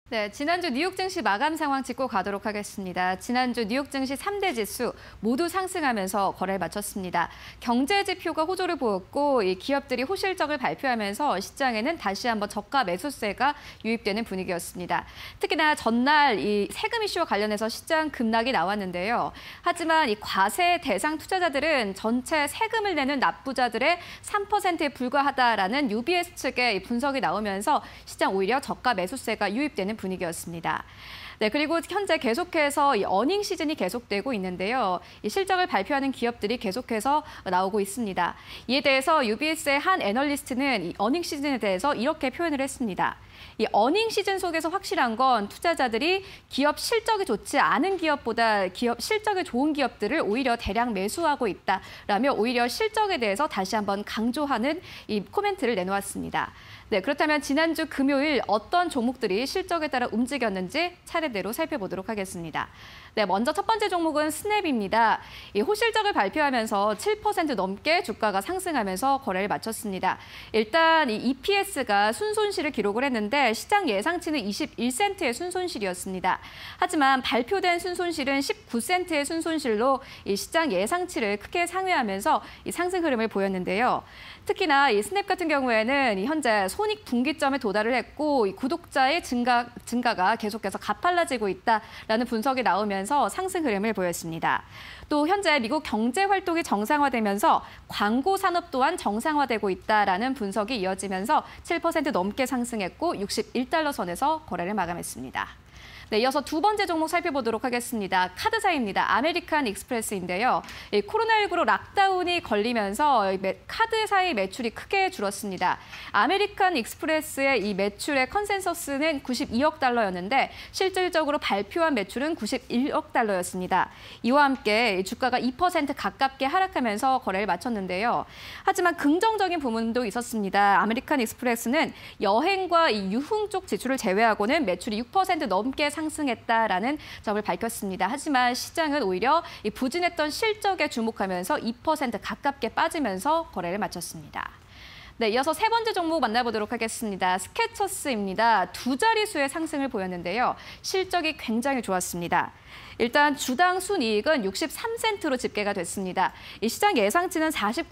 네, 지난주 뉴욕 증시 마감 상황 짚고 가도록 하겠습니다. 지난주 뉴욕 증시 3대 지수 모두 상승하면서 거래를 마쳤습니다. 경제 지표가 호조를 보였고 이 기업들이 호실적을 발표하면서 시장에는 다시 한번 저가 매수세가 유입되는 분위기였습니다. 특히나 전날 이 세금 이슈와 관련해서 시장 급락이 나왔는데요. 하지만 이 과세 대상 투자자들은 전체 세금을 내는 납부자들의 3%에 불과하다라는 UBS 측의 분석이 나오면서 시장 오히려 저가 매수세가 유입되는 분위기였습니다. 네, 그리고 현재 계속해서 이 어닝 시즌이 계속되고 있는데요. 이 실적을 발표하는 기업들이 계속해서 나오고 있습니다. 이에 대해서 UBS의 한 애널리스트는 이 어닝 시즌에 대해서 이렇게 표현을 했습니다. 이 어닝 시즌 속에서 확실한 건 투자자들이 기업 실적이 좋지 않은 기업보다 기업 실적이 좋은 기업들을 오히려 대량 매수하고 있다라며 오히려 실적에 대해서 다시 한번 강조하는 이 코멘트를 내놓았습니다. 네, 그렇다면 지난주 금요일 어떤 종목들이 실적에 따라 움직였는지 차례대로 살펴보도록 하겠습니다. 네, 먼저 첫 번째 종목은 스냅입니다. 이 호실적을 발표하면서 7% 넘게 주가가 상승하면서 거래를 마쳤습니다. 일단 이 EPS가 순손실을 기록을 했는데 시장 예상치는 21센트의 순손실이었습니다. 하지만 발표된 순손실은 19센트의 순손실로 이 시장 예상치를 크게 상회하면서 이 상승 흐름을 보였는데요. 특히나 이 스냅 같은 경우에는 현재 손익 분기점에 도달을 했고 이 구독자의 증가가 계속해서 가팔라지고 있다라는 분석이 나오면서 상승 흐름을 보였습니다. 또 현재 미국 경제 활동이 정상화되면서 광고 산업 또한 정상화되고 있다라는 분석이 이어지면서 7% 넘게 상승했고 61달러 선에서 거래를 마감했습니다. 네, 이어서 두 번째 종목 살펴보도록 하겠습니다. 카드사입니다. 아메리칸 익스프레스인데요. 코로나19로 락다운이 걸리면서 카드사의 매출이 크게 줄었습니다. 아메리칸 익스프레스의 이 매출의 컨센서스는 92억 달러였는데 실질적으로 발표한 매출은 91억 달러였습니다. 이와 함께 주가가 2% 가깝게 하락하면서 거래를 마쳤는데요. 하지만 긍정적인 부분도 있었습니다. 아메리칸 익스프레스는 여행과 이 유흥 쪽 지출을 제외하고는 매출이 6% 넘게 상승했다라는 점을 밝혔습니다. 하지만 시장은 오히려 이 부진했던 실적에 주목하면서 2% 가깝게 빠지면서 거래를 마쳤습니다. 네, 이어서 세 번째 종목 만나보도록 하겠습니다. 스케쳐스입니다. 두 자릿수의 상승을 보였는데요. 실적이 굉장히 좋았습니다. 일단 주당 순이익은 63센트로 집계가 됐습니다. 이 시장 예상치는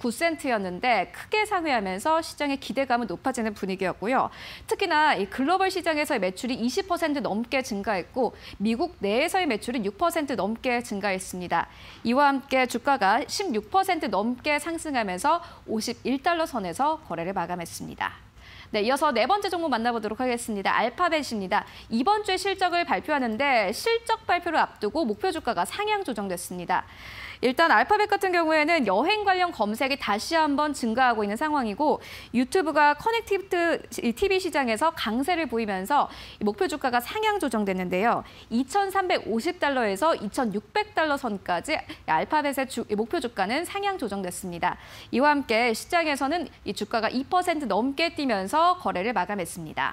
49센트였는데 크게 상회하면서 시장의 기대감은 높아지는 분위기였고요. 특히나 이 글로벌 시장에서의 매출이 20% 넘게 증가했고 미국 내에서의 매출은 6% 넘게 증가했습니다. 이와 함께 주가가 16% 넘게 상승하면서 51달러 선에서 거래를 마감했습니다. 네, 이어서 네 번째 종목 만나보도록 하겠습니다. 알파벳입니다. 이번 주에 실적을 발표하는데 실적 발표를 앞두고 목표 주가가 상향 조정됐습니다. 일단 알파벳 같은 경우에는 여행 관련 검색이 다시 한번 증가하고 있는 상황이고 유튜브가 커넥티브 TV 시장에서 강세를 보이면서 목표 주가가 상향 조정됐는데요. 2,350달러에서 2,600달러 선까지 알파벳의 목표 주가는 상향 조정됐습니다. 이와 함께 시장에서는 이 주가가 2% 넘게 뛰면서 거래를 마감했습니다.